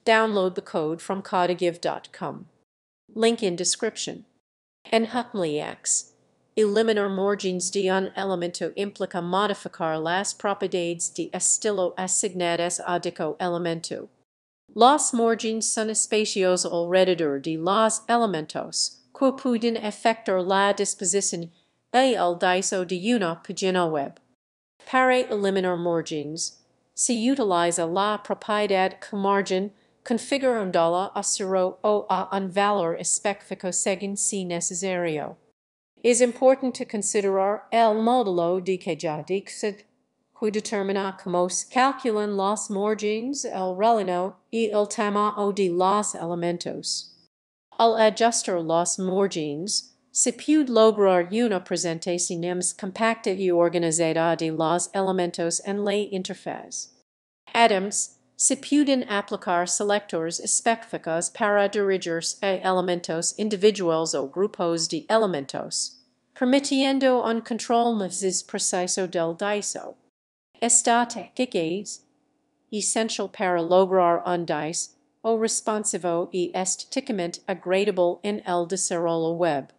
Download the code from codegive.com. Link in description. En Huckmliax. Eliminar morgens de un elemento implica modificar las propiedades de estilo asignadas a dicho elemento. Los morgens son espacios alrededor de los elementos, que pueden afectar la disposición y el diseño de una página web. Para eliminar morgens, se utiliza la propiedad que margen configurándola a cero o a un valor específico según si necesario. Es importante considerar el módulo de que ya dije, que determina cómo se calculan los márgenes, el relleno y el tamaño de los elementos. Al ajustar los márgenes, se puede lograr una presentación más compacta y organizada de los elementos en la interfaz. Además, se pueden aplicar selectores específicos para dirigirse a elementos individuales o grupos de elementos, permitiendo un control más preciso del diseño. Esta técnica es esencial para lograr un diseño responsivo y estéticamente agradable en el desarrollo web.